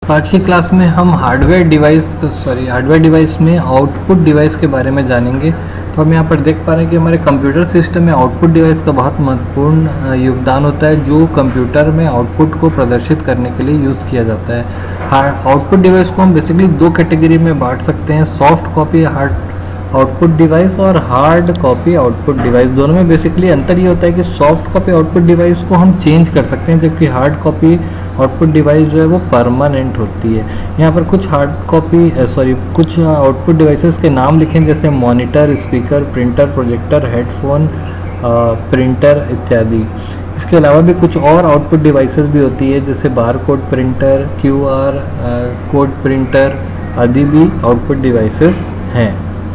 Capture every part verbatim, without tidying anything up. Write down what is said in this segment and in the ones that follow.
आज की क्लास में हम hardware device sorry hardware device में आउटपुट डिवाइस के बारे में जानेंगे। तो हम यहाँ पर देख पा रहे हैं कि हमारे कंप्यूटर सिस्टम में आउटपुट डिवाइस का बहुत महत्वपूर्ण योगदान होता है, जो कंप्यूटर में आउटपुट को प्रदर्शित करने के लिए यूज़ किया जाता है। आउटपुट डिवाइस को हम बेसिकली दो कैटेगरी में बांट सकते हैं, soft copy hard output device और हार्ड कॉपी आउटपुट डिवाइस। दोनों में बेसिकली अंतर ये होता है कि सॉफ्ट कॉपी आउटपुट डिवाइस को हम चेंज कर सकते हैं, जबकि हार्ड कॉपी आउटपुट डिवाइस जो है वो परमानेंट होती है। यहाँ पर कुछ हार्ड कॉपी सॉरी कुछ आउटपुट डिवाइसेस के नाम लिखें, जैसे monitor, speaker, printer, projector, headphone, printer इत्यादि। इसके अलावा भी कुछ और आउटपुट डिवाइसेस भी होती है, जैसे bar code printer, Q R code printer आदि भी आउटपुट डिवाइसेस हैं।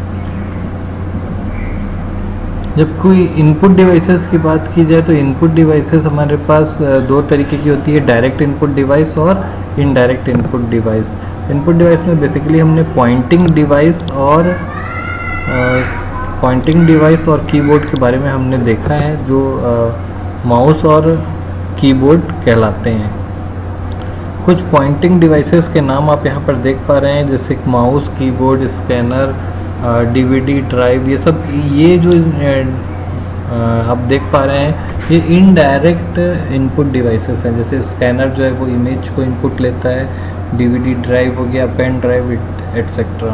जब कोई इनपुट डिवाइसेस की बात की जाए तो इनपुट डिवाइसेस हमारे पास दो तरीके की होती है, डायरेक्ट इनपुट डिवाइस और indirect input device. Input device में बेसिकली हमने पॉइंटिंग डिवाइस और पॉइंटिंग डिवाइस और कीबोर्ड के बारे में हमने देखा है, जो माउस और कीबोर्ड कहलाते हैं। कुछ पॉइंटिंग डिवाइसेस के नाम आप यहाँ पर देख पा रहे हैं, जैसे mouse, keyboard, scanner, DVD drive, ये सब ये जो आप देख पा रहे हैं ये इनडायरेक्ट इनपुट डिवाइसेस हैं। जैसे स्कैनर जो है वो इमेज को इनपुट लेता है, डीवीडी ड्राइव हो गया, पेन ड्राइव एटसेट्रा।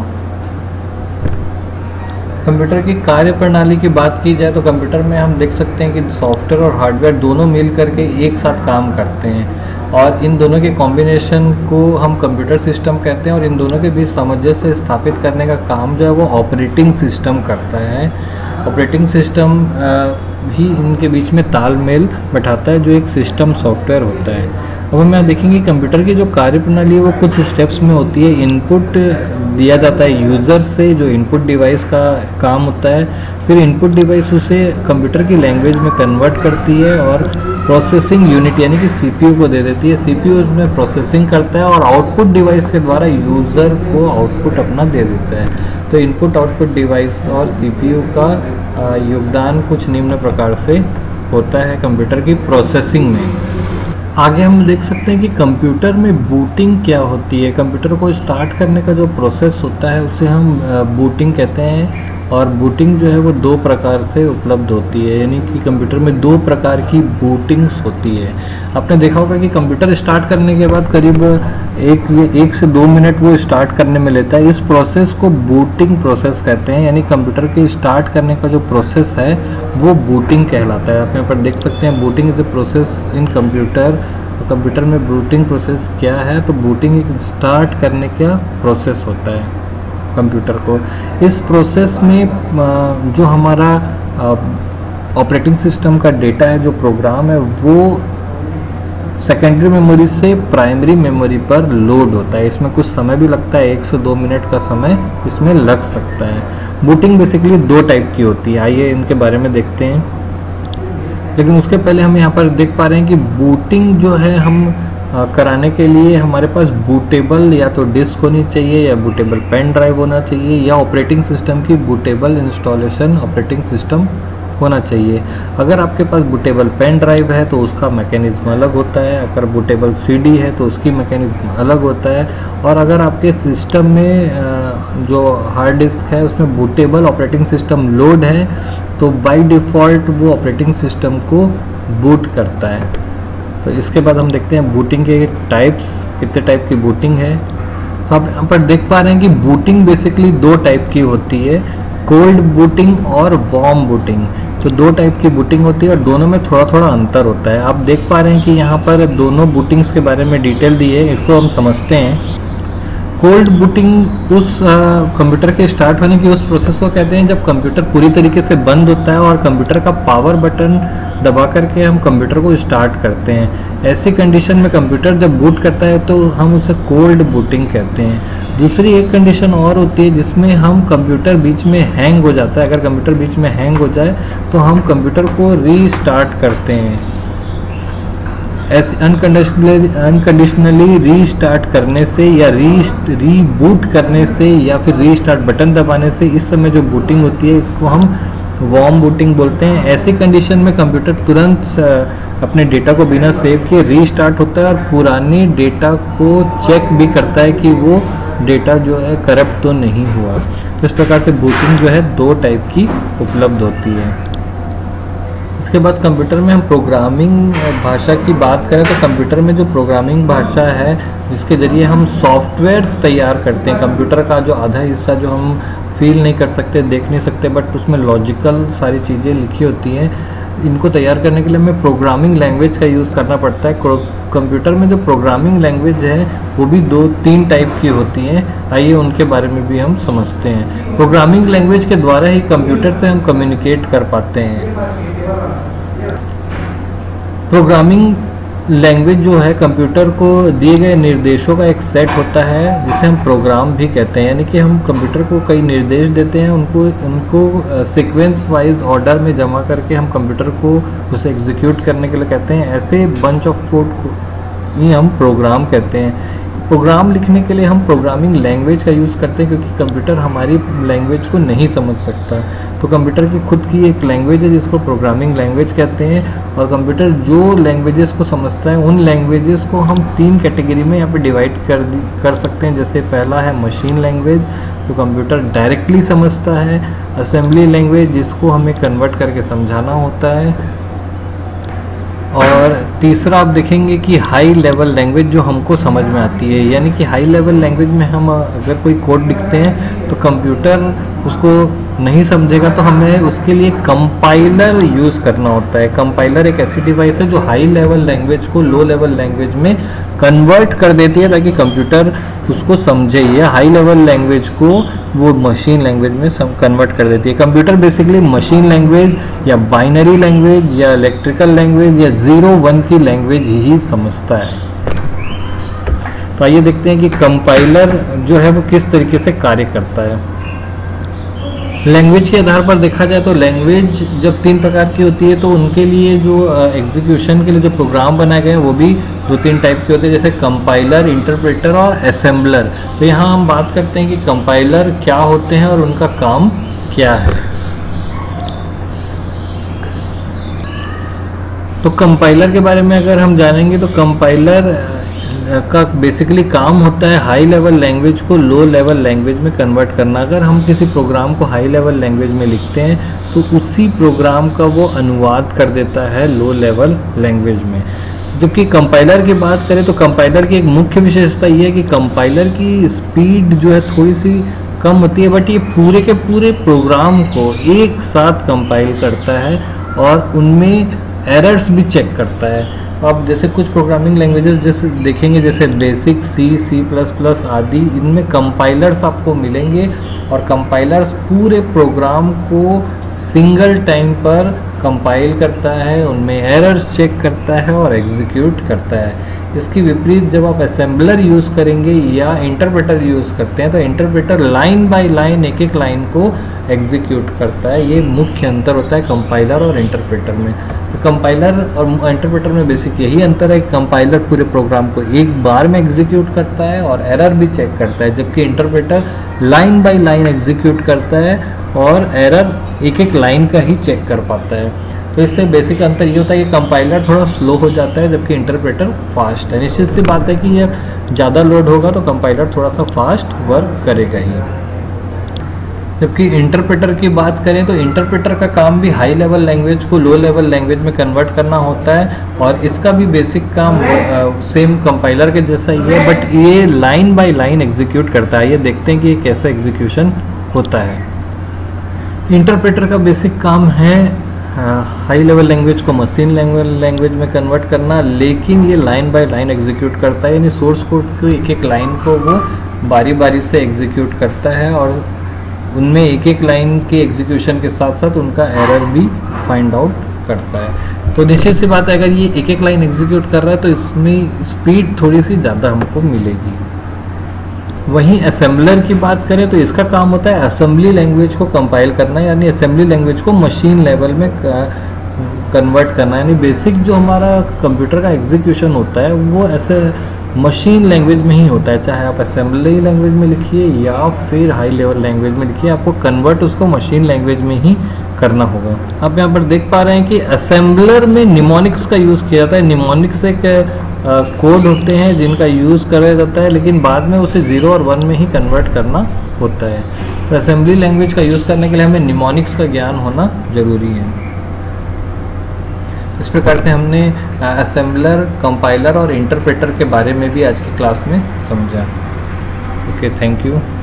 कंप्यूटर की कार्य प्रणाली की बात की जाए तो कंप्यूटर में हम देख सकते हैं कि सॉफ्टवेयर और हार्डवेयर दोनों मिल करके एक साथ काम करते हैं, और इन दोनों के कॉम्बिनेशन को हम कंप्यूटर सिस्टम कहते हैं। और इन दोनों के बीच सामंजस्य स्थापित करने का काम जो है वो ऑपरेटिंग सिस्टम करता है। ऑपरेटिंग सिस्टम भी इनके बीच में तालमेल बैठाता है, जो एक सिस्टम सॉफ्टवेयर होता है। अब हम यहाँ देखेंगे कंप्यूटर की जो कार्यप्रणाली है वो कुछ स्टेप्स में होती है। इनपुट दिया जाता है यूज़र से, जो इनपुट डिवाइस का काम होता है। फिर इनपुट डिवाइस उसे कंप्यूटर की लैंग्वेज में कन्वर्ट करती है और प्रोसेसिंग यूनिट यानी कि सीपीयू को दे देती है। सीपीयू उसमें प्रोसेसिंग करता है और आउटपुट डिवाइस के द्वारा यूज़र को आउटपुट अपना दे देता है। तो इनपुट आउटपुट डिवाइस और सीपीयू का योगदान कुछ निम्न प्रकार से होता है कंप्यूटर की प्रोसेसिंग में। आगे हम देख सकते हैं कि कंप्यूटर में बूटिंग क्या होती है। कंप्यूटर को स्टार्ट करने का जो प्रोसेस होता है उसे हम बूटिंग कहते हैं, और बूटिंग जो है वो दो प्रकार से उपलब्ध होती है, यानी कि कंप्यूटर में दो प्रकार की बूटिंग्स होती है। आपने देखा होगा कि कंप्यूटर स्टार्ट करने के बाद करीब एक एक से दो मिनट वो स्टार्ट करने में लेता है। इस प्रोसेस को बूटिंग प्रोसेस कहते हैं, यानी कंप्यूटर के स्टार्ट करने का जो प्रोसेस है वो बूटिंग कहलाता है। आप यहाँ पर देख सकते हैं booting is a process in computer. Computer में बूटिंग प्रोसेस क्या है, तो बूटिंग एक स्टार्ट करने का प्रोसेस होता है कंप्यूटर को। इस प्रोसेस में जो हमारा ऑपरेटिंग सिस्टम का डेटा है, जो प्रोग्राम है, वो सेकेंडरी मेमोरी से प्राइमरी मेमोरी पर लोड होता है। इसमें कुछ समय भी लगता है, एक से दो मिनट का समय इसमें लग सकता है। बूटिंग बेसिकली दो टाइप की होती है, आइए इनके बारे में देखते हैं। लेकिन उसके पहले हम यहाँ पर देख पा रहे हैं कि बूटिंग जो है हम कराने के लिए हमारे पास बूटेबल या तो डिस्क होनी चाहिए, या बूटेबल पेन ड्राइव होना चाहिए, या ऑपरेटिंग सिस्टम की बूटेबल इंस्टॉलेशन ऑपरेटिंग सिस्टम होना चाहिए। अगर आपके पास बूटेबल पेन ड्राइव है तो उसका मैकेनिज्म अलग होता है, अगर बूटेबल सीडी है तो उसकी मैकेनिज्म अलग होता है, और अगर आपके सिस्टम में जो हार्ड डिस्क है उसमें बूटेबल ऑपरेटिंग सिस्टम लोड है तो बाय डिफ़ॉल्ट वो ऑपरेटिंग सिस्टम को बूट करता है। तो इसके बाद हम देखते हैं बूटिंग के टाइप्स, कितने टाइप की बूटिंग है। तो आप यहाँ पर देख पा रहे हैं कि बूटिंग बेसिकली दो टाइप की होती है, कोल्ड बूटिंग और वार्म बूटिंग। तो दो टाइप की बूटिंग होती है और दोनों में थोड़ा थोड़ा अंतर होता है। आप देख पा रहे हैं कि यहाँ पर दोनों बूटिंग्स के बारे में डिटेल दी है, इसको हम समझते हैं। कोल्ड बूटिंग उस कंप्यूटर के स्टार्ट होने की उस प्रोसेस को कहते हैं जब कंप्यूटर पूरी तरीके से बंद होता है और कंप्यूटर का पावर बटन दबा करके हम कंप्यूटर को स्टार्ट करते हैं। ऐसी कंडीशन में कंप्यूटर जब बूट करता है तो हम उसे कोल्ड बूटिंग कहते हैं। दूसरी एक कंडीशन और होती है जिसमें हम कंप्यूटर बीच में हैंग हो जाता है। अगर कंप्यूटर बीच में हैंग हो जाए तो हम कंप्यूटर को रीस्टार्ट करते हैं। ऐसे अनकंडीशनली अनकंडीशनली रीस्टार्ट करने से या री रीबूट करने से या फिर रीस्टार्ट बटन दबाने से इस समय जो बूटिंग होती है इसको हम वार्म बूटिंग बोलते हैं। ऐसी कंडीशन में कंप्यूटर तुरंत अपने डेटा को बिना सेव किए रीस्टार्ट होता है और पुराने डेटा को चेक भी करता है कि वो डेटा जो है करप्ट तो नहीं हुआ। तो इस प्रकार से बूटिंग जो है दो टाइप की उपलब्ध होती है। इसके बाद कंप्यूटर में हम प्रोग्रामिंग भाषा की बात करें तो कंप्यूटर में जो प्रोग्रामिंग भाषा है जिसके ज़रिए हम सॉफ्टवेयर्स तैयार करते हैं, कंप्यूटर का जो आधा हिस्सा जो हम फील नहीं कर सकते, देख नहीं सकते, बट उसमें लॉजिकल सारी चीज़ें लिखी होती हैं, इनको तैयार करने के लिए हमें प्रोग्रामिंग लैंग्वेज का यूज़ करना पड़ता है। कंप्यूटर में जो प्रोग्रामिंग लैंग्वेज है वो भी दो तीन टाइप की होती हैं, आइए उनके बारे में भी हम समझते हैं। प्रोग्रामिंग लैंग्वेज के द्वारा ही कंप्यूटर से हम कम्युनिकेट कर पाते हैं। प्रोग्रामिंग लैंग्वेज जो है कंप्यूटर को दिए गए निर्देशों का एक सेट होता है जिसे हम प्रोग्राम भी कहते हैं, यानी कि हम कंप्यूटर को कई निर्देश देते हैं, उनको उनको सीक्वेंस वाइज ऑर्डर में जमा करके हम कंप्यूटर को उसे एग्जीक्यूट करने के लिए कहते हैं। ऐसे बंच ऑफ कोड को ही हम प्रोग्राम कहते हैं। प्रोग्राम लिखने के लिए हम प्रोग्रामिंग लैंग्वेज का यूज़ करते हैं क्योंकि कंप्यूटर हमारी लैंग्वेज को नहीं समझ सकता, तो कंप्यूटर की खुद की एक लैंग्वेज है जिसको प्रोग्रामिंग लैंग्वेज कहते हैं। और कंप्यूटर जो लैंग्वेजेस को समझता है उन लैंग्वेजेस को हम तीन कैटेगरी में यहाँ पे डिवाइड कर कर सकते हैं। जैसे पहला है मशीन लैंग्वेज जो कंप्यूटर डायरेक्टली समझता है, असेंबली लैंग्वेज जिसको हमें कन्वर्ट करके समझाना होता है, और तीसरा आप देखेंगे कि हाई लेवल लैंग्वेज जो हमको समझ में आती है। यानी कि हाई लेवल लैंग्वेज में हम अगर कोई कोड लिखते हैं तो कंप्यूटर उसको नहीं समझेगा, तो हमें उसके लिए कंपाइलर यूज़ करना होता है। कंपाइलर एक ऐसी डिवाइस है जो हाई लेवल लैंग्वेज को लो लेवल लैंग्वेज में कन्वर्ट कर देती है ताकि कंप्यूटर उसको समझे, या हाई लेवल लैंग्वेज को वो मशीन लैंग्वेज में कन्वर्ट कर देती है। कंप्यूटर बेसिकली मशीन लैंग्वेज या बाइनरी लैंग्वेज या इलेक्ट्रिकल लैंग्वेज या ज़ीरो वन की लैंग्वेज ही समझता है। तो आइए देखते हैं कि कंपाइलर जो है वो किस तरीके से कार्य करता है। लैंग्वेज के आधार पर देखा जाए तो लैंग्वेज जब तीन प्रकार की होती है तो उनके लिए जो एग्जीक्यूशन के लिए जो प्रोग्राम बनाए गए हैं वो भी दो तीन टाइप के होते हैं, जैसे कंपाइलर, इंटरप्रेटर और असेंबलर। तो यहाँ हम बात करते हैं कि कंपाइलर क्या होते हैं और उनका काम क्या है। तो कंपाइलर के बारे में अगर हम जानेंगे तो कंपाइलर का बेसिकली काम होता है हाई लेवल लैंग्वेज को लो लेवल लैंग्वेज में कन्वर्ट करना। अगर हम किसी प्रोग्राम को हाई लेवल लैंग्वेज में लिखते हैं तो उसी प्रोग्राम का वो अनुवाद कर देता है लो लेवल लैंग्वेज में। जबकि कंपाइलर की बात करें तो कंपाइलर की एक मुख्य विशेषता ये है कि कंपाइलर की स्पीड जो है थोड़ी सी कम होती है, बट ये पूरे के पूरे प्रोग्राम को एक साथ कंपाइल करता है और उनमें एरर्स भी चेक करता है। अब जैसे कुछ प्रोग्रामिंग लैंग्वेजेस जैसे देखेंगे जैसे basic C, C plus plus आदि, इनमें कंपाइलर्स आपको मिलेंगे और कंपाइलर्स पूरे प्रोग्राम को सिंगल टाइम पर कंपाइल करता है, उनमें एरर्स चेक करता है और एग्जीक्यूट करता है। इसकी विपरीत जब आप असेंबलर यूज़ करेंगे या इंटरप्रेटर यूज़ करते हैं तो इंटरप्रेटर लाइन बाय लाइन एक एक लाइन को एग्जीक्यूट करता है। ये मुख्य अंतर होता है कंपाइलर और इंटरप्रेटर में। तो कंपाइलर और इंटरप्रेटर में बेसिक यही अंतर है कि कंपाइलर पूरे प्रोग्राम को एक बार में एग्जीक्यूट करता है और एरर भी चेक करता है, जबकि interpreter line by line execute करता है और एरर एक एक लाइन का ही चेक कर पाता है। तो इससे बेसिक अंतर ये होता है कि कंपाइलर थोड़ा स्लो हो जाता है जबकि इंटरप्रेटर फास्ट है। निश्चित सी बात है कि जब ज़्यादा लोड होगा तो कंपाइलर थोड़ा सा फास्ट वर्क करेगा ही। जबकि इंटरप्रेटर की बात करें तो इंटरप्रेटर का काम भी हाई लेवल लैंग्वेज को लो लेवल लैंग्वेज में कन्वर्ट करना होता है और इसका भी बेसिक काम सेम कंपाइलर के जैसा ही है, बट ये लाइन बाय लाइन एग्जीक्यूट करता है। ये देखते हैं कि ये कैसा एग्जीक्यूशन होता है। इंटरप्रेटर का बेसिक काम है हाई लेवल लैंग्वेज को मशीन लैंग्वेज में कन्वर्ट करना, लेकिन ये लाइन बाय लाइन एग्जीक्यूट करता है, यानी सोर्स कोड की एक एक लाइन को वो बारी बारी से एग्जीक्यूट करता है और उनमें एक एक लाइन के एग्जीक्यूशन के साथ साथ उनका एरर भी फाइंड आउट करता है। तो निश्चित सी बात है अगर ये एक एक लाइन एग्जीक्यूट कर रहा है तो इसमें स्पीड थोड़ी सी ज़्यादा हमको मिलेगी। वहीं असेंबलर की बात करें तो इसका काम होता है असेंबली लैंग्वेज को कंपाइल करना, यानी असेंबली लैंग्वेज को मशीन लेवल में कन्वर्ट करना। यानी बेसिक जो हमारा कंप्यूटर का एग्जीक्यूशन होता है वो ऐसे मशीन लैंग्वेज में ही होता है, चाहे आप असेंबली लैंग्वेज में लिखिए या फिर हाई लेवल लैंग्वेज में लिखिए, आपको कन्वर्ट उसको मशीन लैंग्वेज में ही करना होगा। आप यहाँ पर देख पा रहे हैं कि असेंबलर में निमोनिक्स का यूज़ किया जाता है। निमोनिक्स एक कोड होते हैं जिनका यूज़ करा जाता है, लेकिन बाद में उसे ज़ीरो और वन में ही कन्वर्ट करना होता है। तो असेंबली लैंग्वेज का यूज़ करने के लिए हमें निमोनिक्स का ज्ञान होना ज़रूरी है। इस प्रकार से हमने असेंबलर, कंपाइलर और इंटरप्रेटर के बारे में भी आज की क्लास में समझा। Okay, thank you.